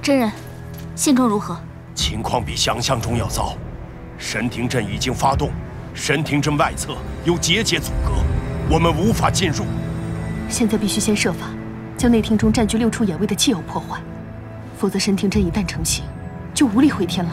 真人，现状如何？ 情况比想象中要糟，神庭阵已经发动，神庭阵外侧有结界阻隔，我们无法进入。 现在必须先设法将内庭中占据6处眼位的气偶破坏，否则神庭阵一旦成型，就无力回天了。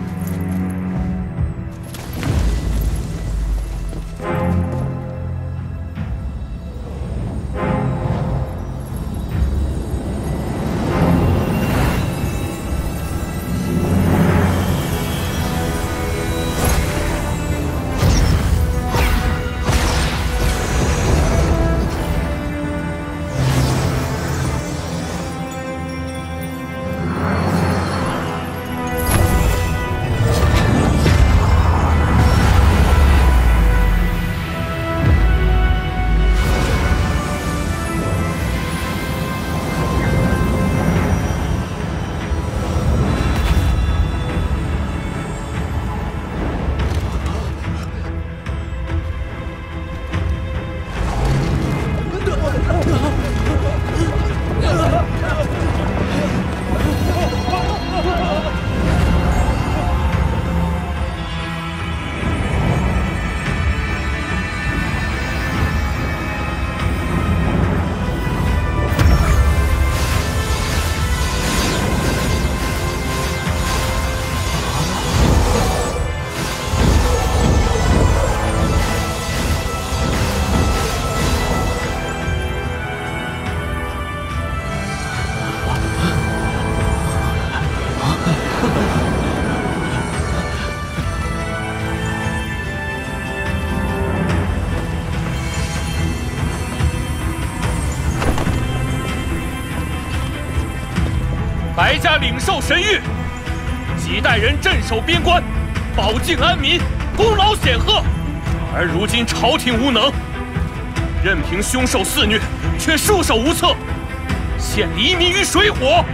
白家领受神谕，几代人镇守边关，保境安民，功劳显赫。而如今朝廷无能，任凭凶兽肆虐，却束手无策，陷黎民于水火。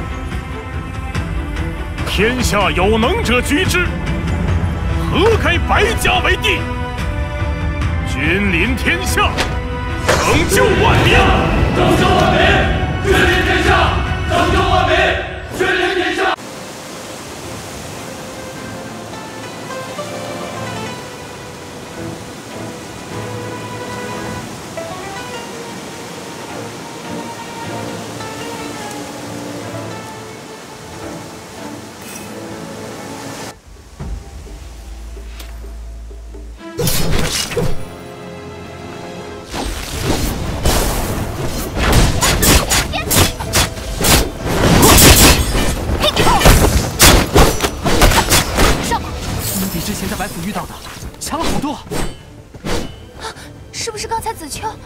天下有能者居之，何该白家为帝？君临天下，拯救万民， 拯救万民，君临天下。 拯救万民，君临天下。 白府遇到的强了好多， 是不是刚才子秋？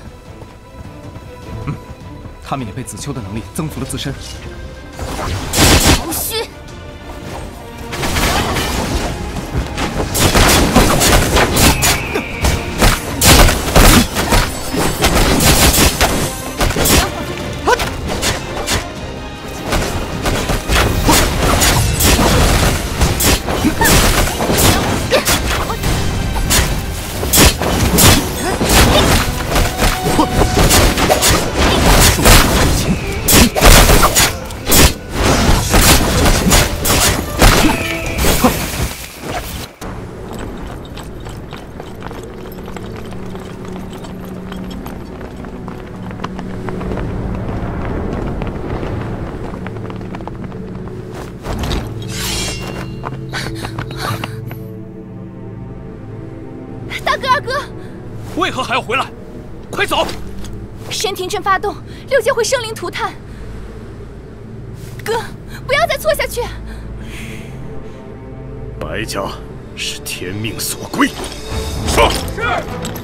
他们也被子秋的能力增幅了自身。 曹虚， 为何还要回来？快走！ 神庭阵发动，6阶会生灵涂炭。哥，不要再错下去！ 白家是天命所归。说。是。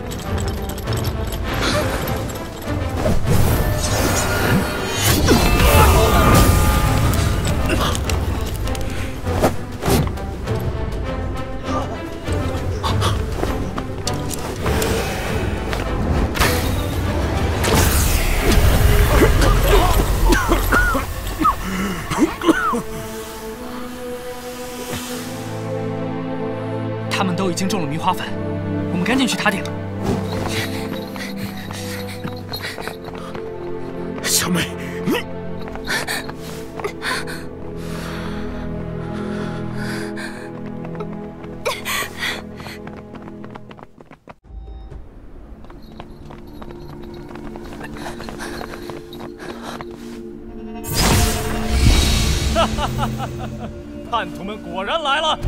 他们都已经中了迷花粉，我们赶紧去塔顶。 小美，你叛徒们果然来了！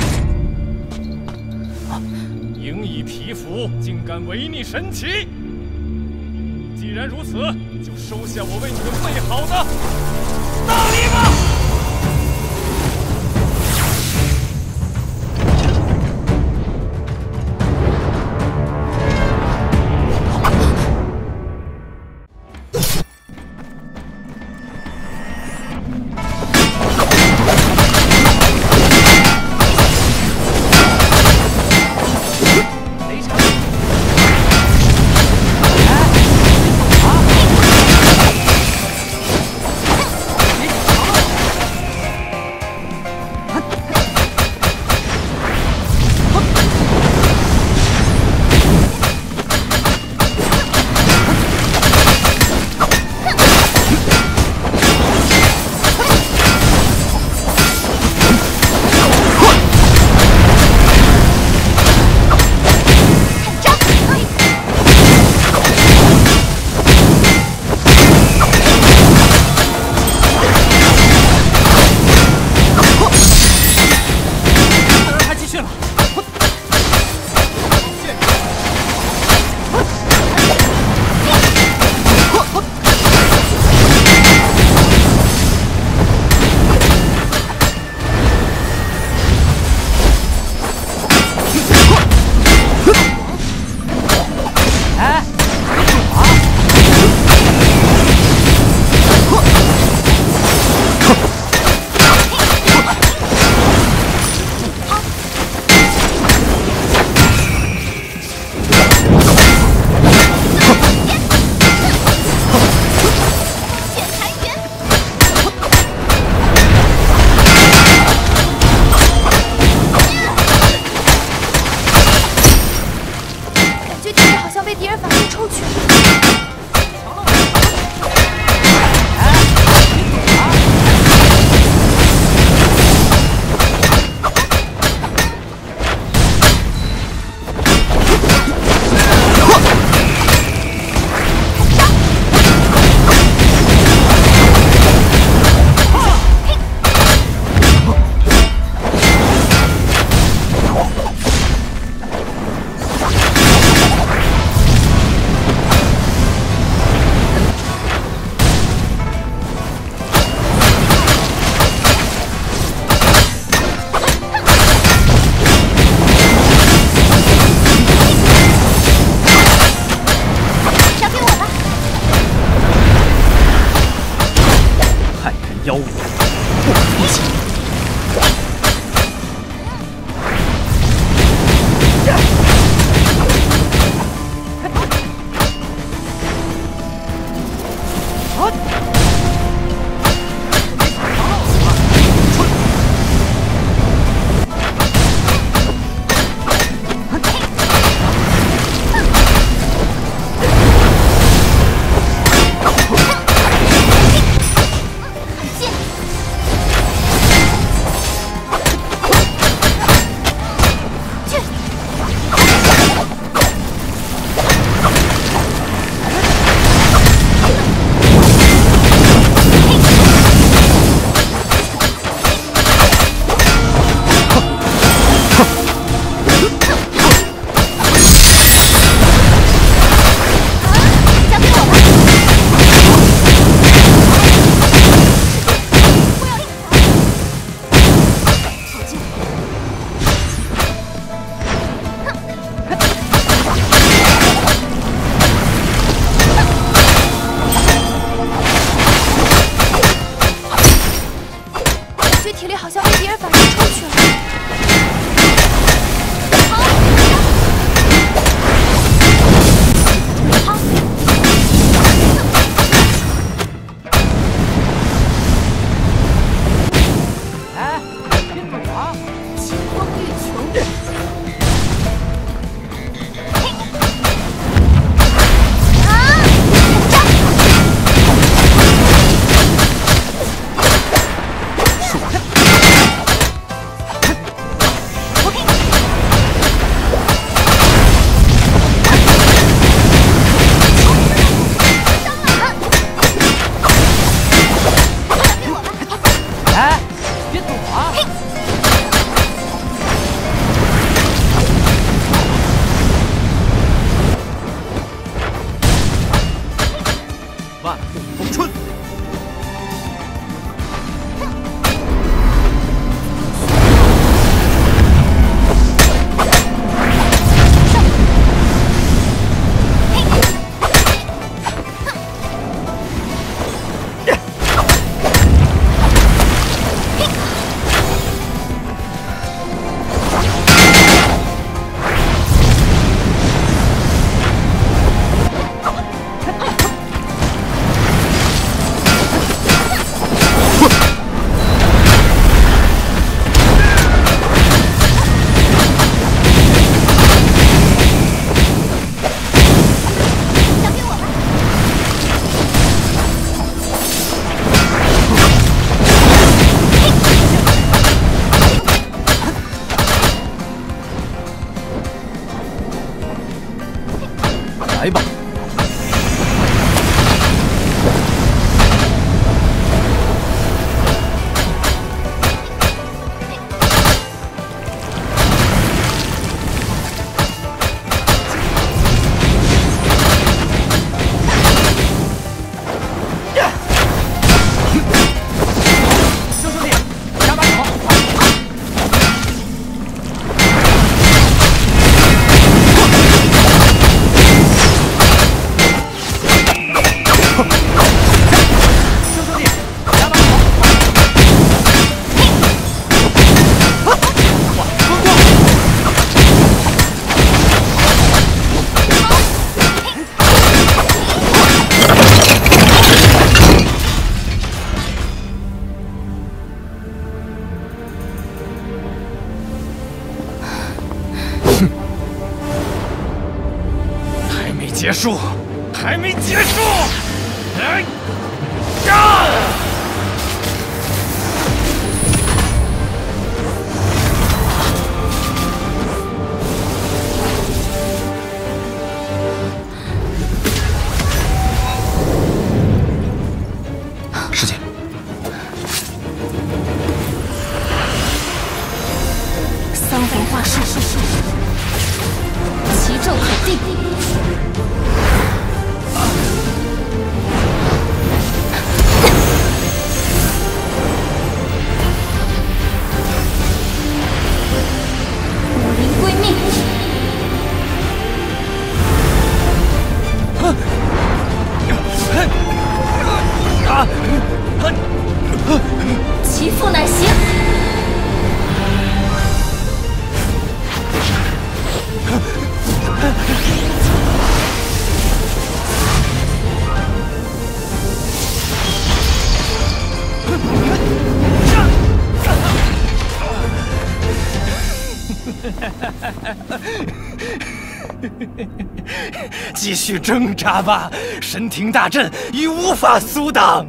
营以皮肤，竟敢违逆神旗！既然如此，就收下我为你们备好的大礼吧！ 妖物，不可一击！ 来吧。 结束，还没结束！哎，呀！ 师姐， 三魂化术，奇咒可定。 其父乃行。 继续挣扎吧，神庭大阵已无法阻挡。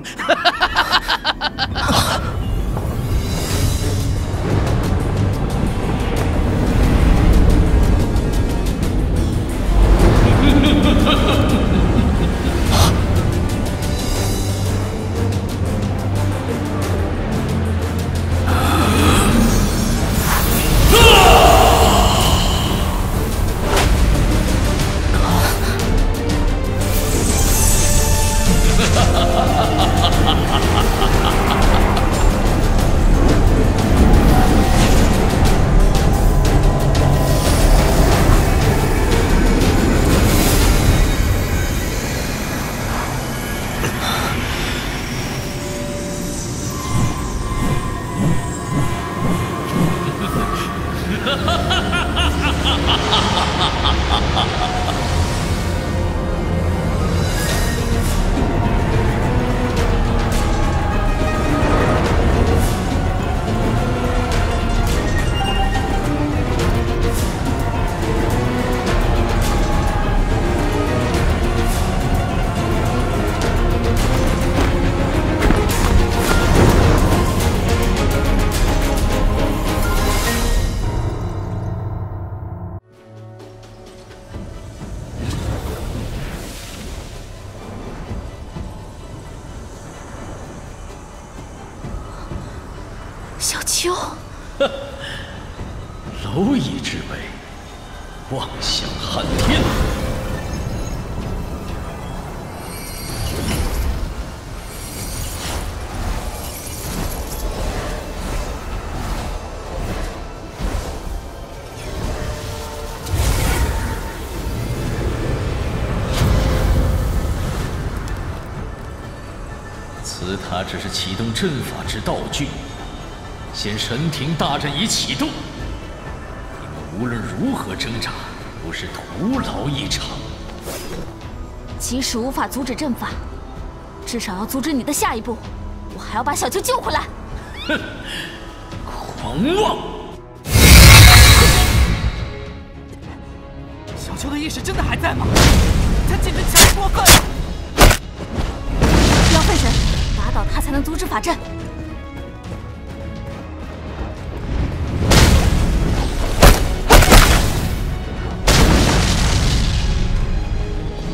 小秋， 蝼蚁之辈，妄想撼天！此塔只是启动阵法之道具。 现神庭大阵已启动，你们无论如何挣扎，都是徒劳一场。 即使无法阻止阵法，至少要阻止你的下一步。我还要把小秋救回来。 哼，狂妄！ 小秋的意识真的还在吗？他简直太过分！ 不要分神，打倒他才能阻止法阵。 你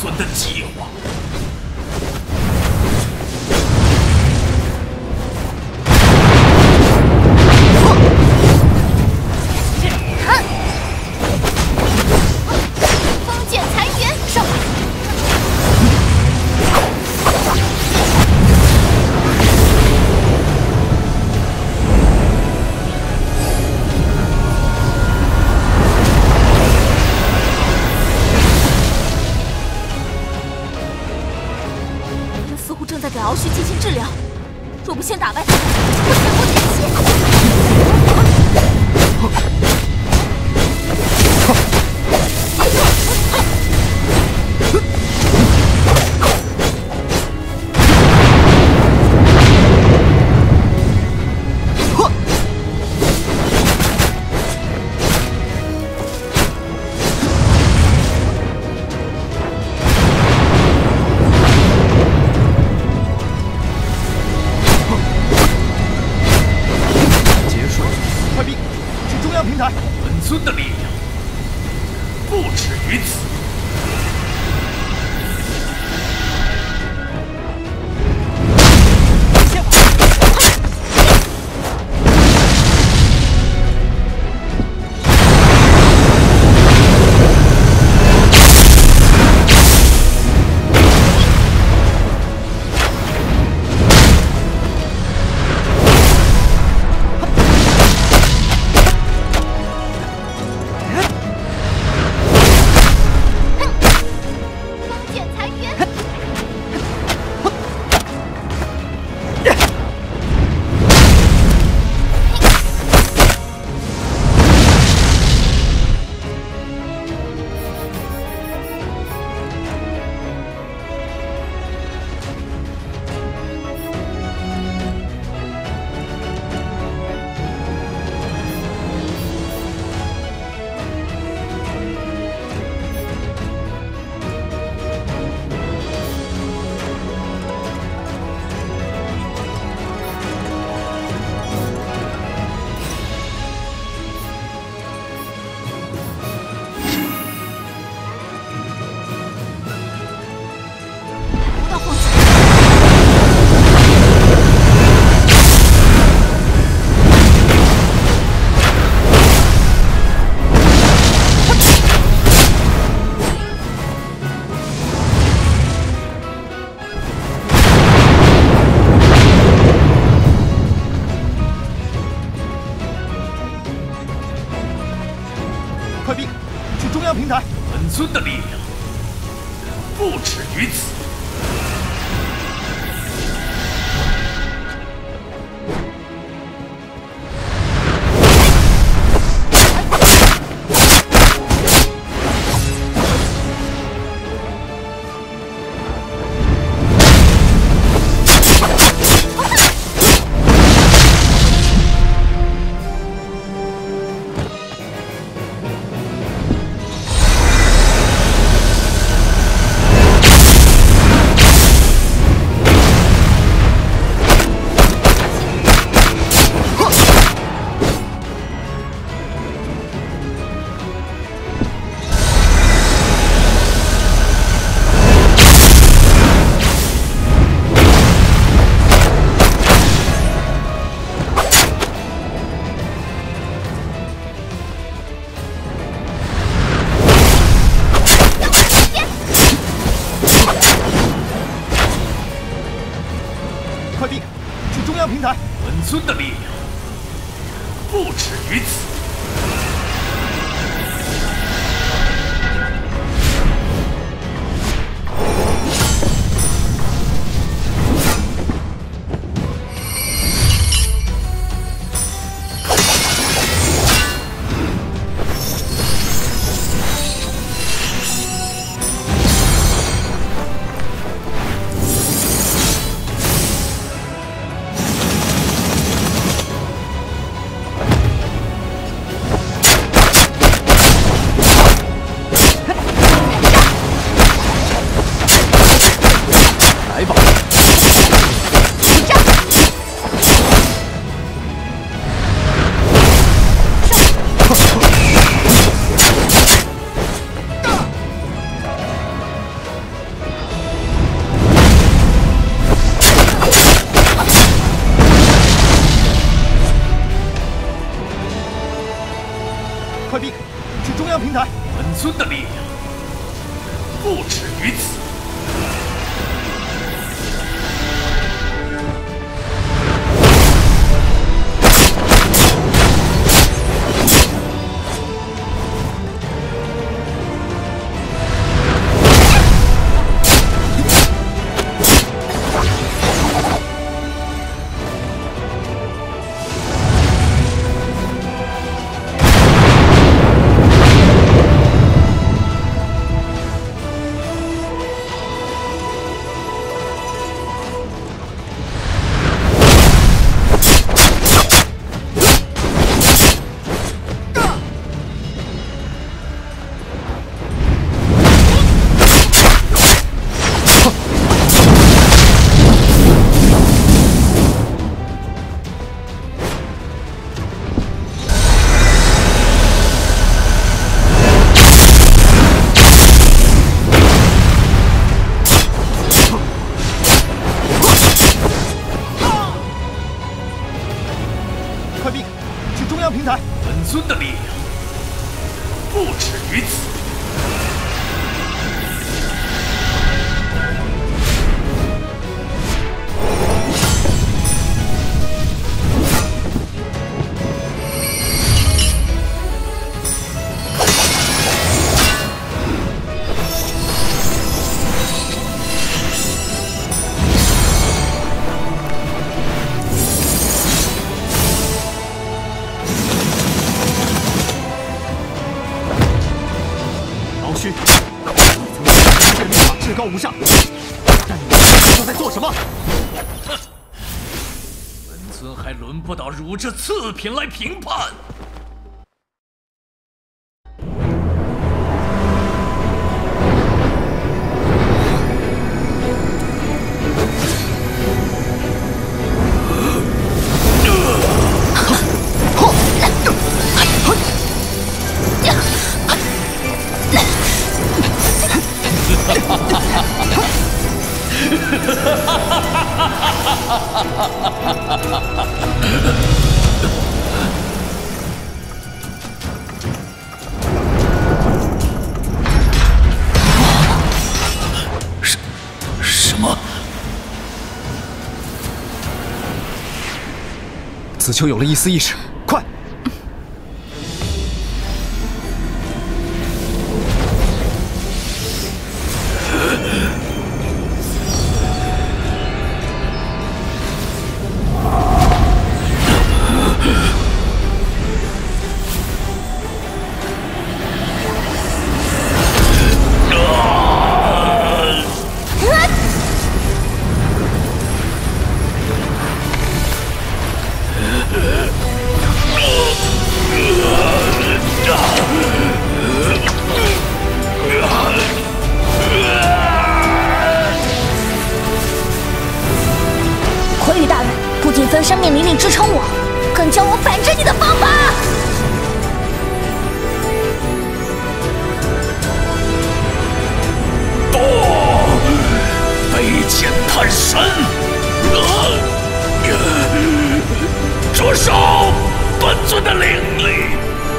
孙的计划。 封剑残垣，上吧！似乎正在给敖旭进行治疗，若不先打败他，会前功尽弃。 本尊的力量不止于此。 快兵，去中央平台！ 本尊的力量不止于此。 快兵，去中央平台！ 本尊的力量不止于此。 尊的力量不止于此。尊的力量不止于此。 至高无上，但你们都在做什么？ 哼！本尊还轮不到汝这次品来评判。什么？ 子秋有了一丝意识，快！ 魁羽大人不仅分生命灵力支撑我，更教我反制你的方法。 飞剑探神，着手本尊的灵力。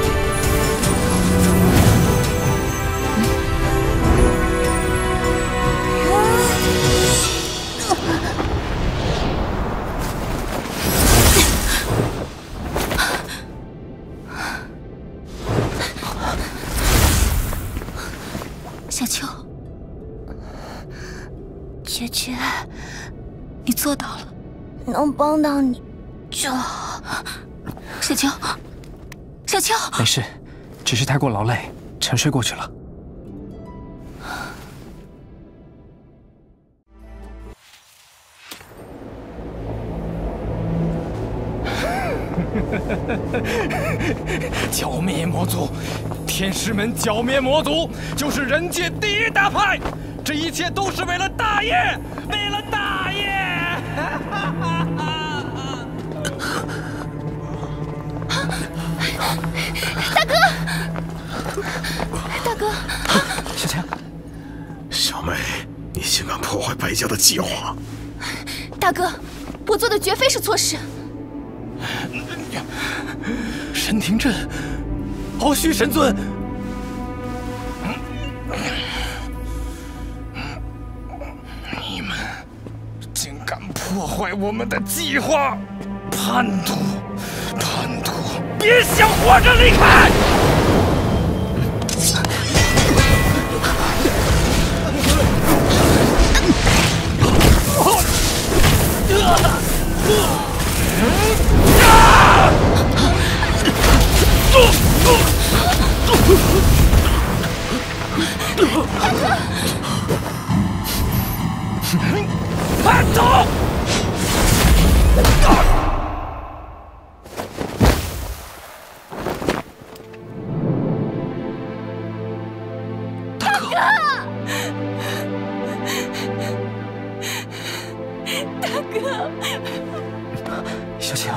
小秋，姐姐，你做到了，能帮到你就好。小秋，小秋， 没事，只是太过劳累，沉睡过去了。剿灭魔族，天师门剿灭魔族，就是人界第一大派。这一切都是为了大业，为了大业！ 大哥，大哥， 小强， 小妹，你竟敢破坏白家的计划！ 大哥，我做的绝非是错事。 神庭镇，鳌虚神尊， 你们竟敢破坏我们的计划！叛徒，叛徒，别想活着离开！叛徒！大哥！ 大哥！ 小晴。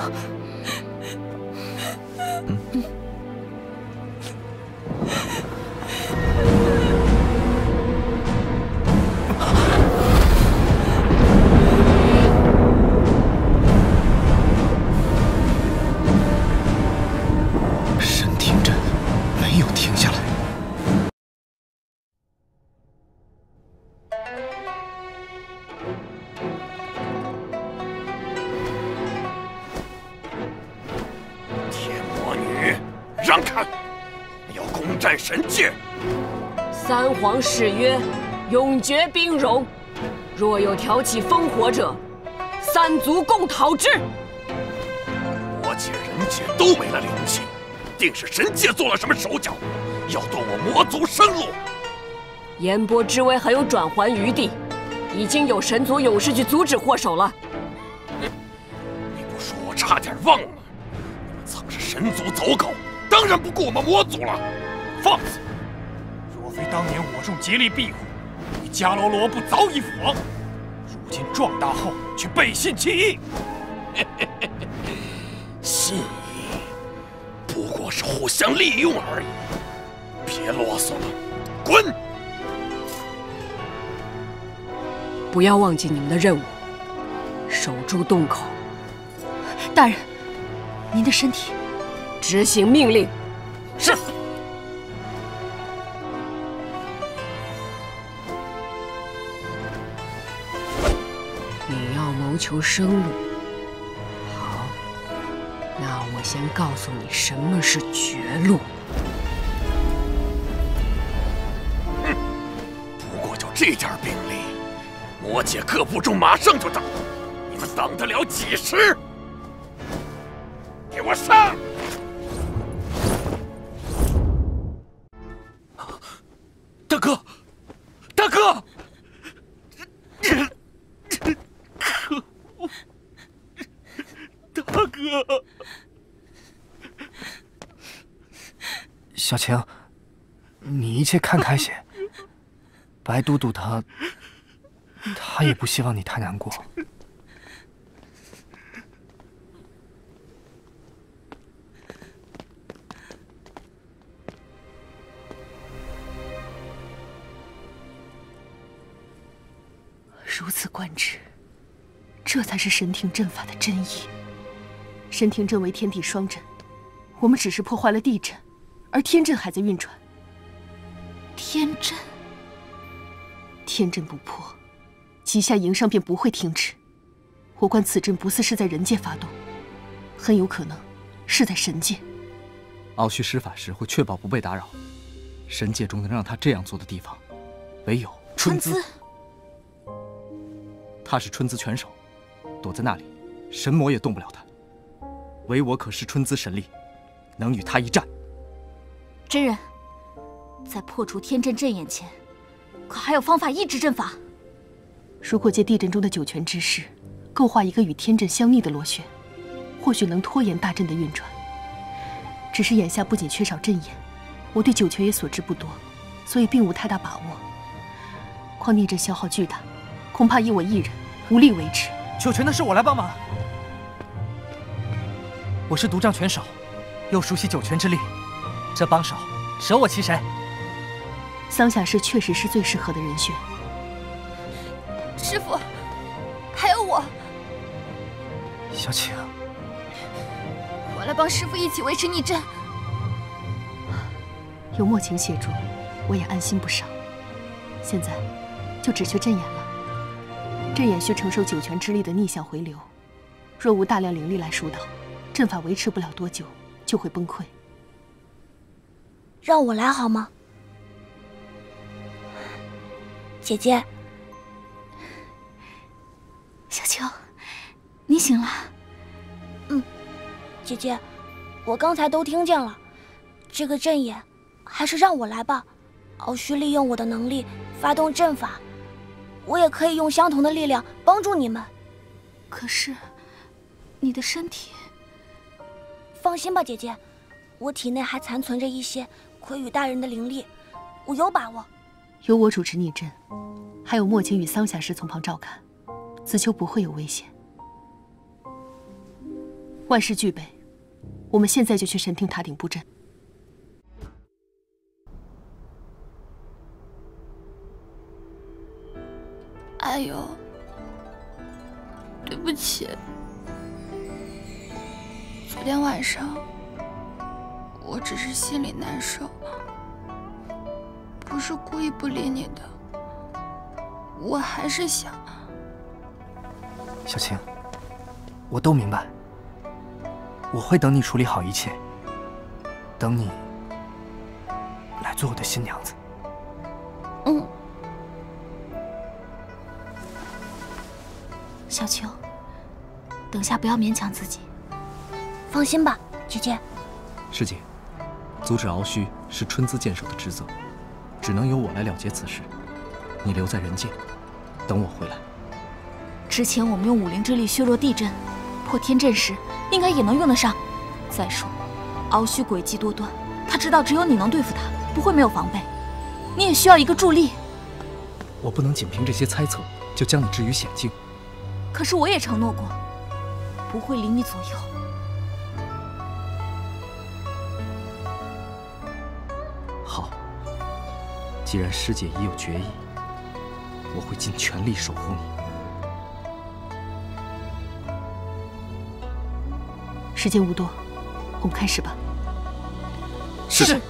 沈庭震没有停下来。 天魔女，让开！要攻占神界。 三皇誓约，永绝兵戎。若有挑起烽火者，三族共讨之。 魔界、人界都没了灵气，定是神界做了什么手脚，要断我魔族生路。 炎波之威还有转圜余地，已经有神族勇士去阻止祸首了。 你不说我差点忘了，你们曾是神族走狗，当然不顾我们魔族了。放肆！ 若非当年我众竭力庇护，你迦楼罗布早已覆亡。如今壮大后却背信弃义， 信义不过是互相利用而已。别啰嗦了，滚！ 不要忘记你们的任务，守住洞口。 大人，您的身体。 执行命令。 是。 你要谋求生路，好，那我先告诉你什么是绝路。 不过就这点兵力，魔界各部众马上就到，你们挡得了几时？给我上！ 大哥，大哥！ 可恶！大哥！ 小晴，你一切看开些。白都督他也不希望你太难过。 如此观之，这才是神庭阵法的真意。神庭阵为天地双阵，我们只是破坏了地阵，而天阵还在运转。 天阵， 天阵不破，极下营上便不会停止。我观此阵不似是在人界发动，很有可能是在神界。 鳌旭施法时会确保不被打扰，神界中能让他这样做的地方，唯有春姿。他是春姿拳手，躲在那里，神魔也动不了他。唯我可施春姿神力，能与他一战。 真人，在破除天阵阵眼前，可还有方法抑制阵法？ 如果借地阵中的九泉之势，构画一个与天阵相逆的螺旋，或许能拖延大阵的运转。只是眼下不仅缺少阵眼，我对九泉也所知不多，所以并无太大把握。况逆阵消耗巨大，恐怕以我一人无力维持。 九泉的事我来帮忙。我是独掌拳手，又熟悉九泉之力，这帮手舍我其谁？ 桑霞氏确实是最适合的人选。 师傅，还有我。 小晴， 我来帮师傅一起维持逆阵。 有莫晴协助，我也安心不少。现在就只缺阵眼了。 阵眼需承受九泉之力的逆向回流，若无大量灵力来疏导，阵法维持不了多久就会崩溃。 让我来好吗？姐姐， 小秋，你醒了。 姐姐，我刚才都听见了，这个阵眼还是让我来吧。敖须利用我的能力发动阵法，我也可以用相同的力量帮助你们。 可是，你的身体…… 放心吧，姐姐，我体内还残存着一些魁羽大人的灵力，我有把握。 由我主持逆阵，还有莫青与桑霞师从旁照看，子秋不会有危险。万事俱备，我们现在就去神庭塔顶布阵。 哎呦，对不起，昨天晚上我只是心里难受，不是故意不理你的，我还是想…… 小青，我都明白，我会等你处理好一切，等你来做我的新娘子。 小秋，等下不要勉强自己。 放心吧，姐姐。 师姐，阻止敖须是春姿剑手的职责，只能由我来了结此事。你留在人界，等我回来。 之前我们用武灵之力削弱地阵，破天阵时应该也能用得上。再说，敖须诡计多端，他知道只有你能对付他，不会没有防备。你也需要一个助力。 我不能仅凭这些猜测就将你置于险境。 可是我也承诺过，不会离你左右。 好，既然师姐已有决意，我会尽全力守护你。 时间无多，我们开始吧。 是。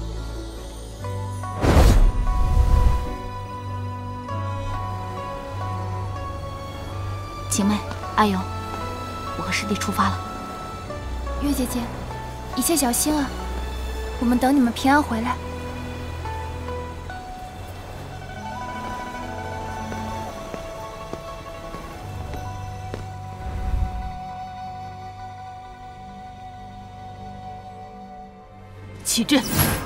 晴妹、阿勇，我和师弟出发了。 月姐姐，一切小心啊！我们等你们平安回来。 起阵。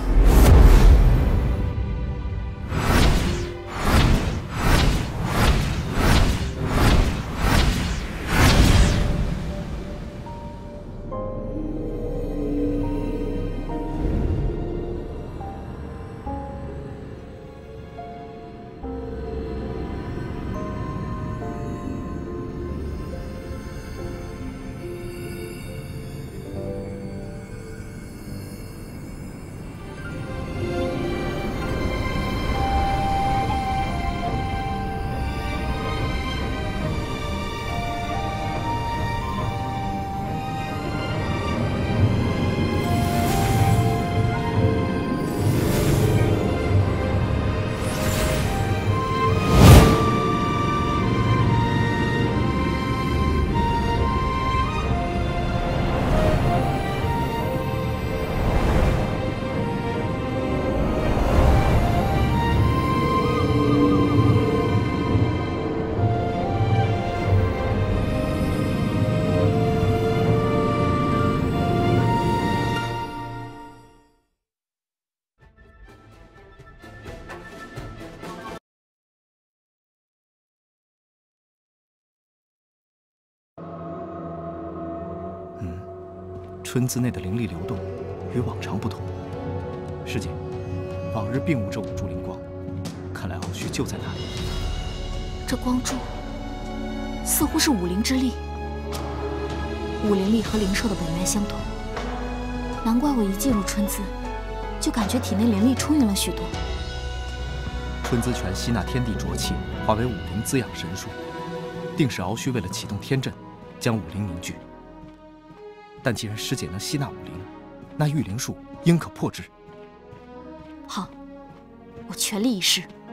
春姿内的灵力流动与往常不同。师姐，往日并无这五柱灵光，看来敖须就在那里。 这光柱似乎是武灵之力，武灵力和灵兽的本源相同，难怪我一进入春姿，就感觉体内灵力充盈了许多。 春姿拳吸纳天地浊气，化为武灵滋养神术，定是敖须为了启动天阵，将武灵凝聚。但既然师姐能吸纳武灵，那御灵术应可破之。 好，我全力以赴。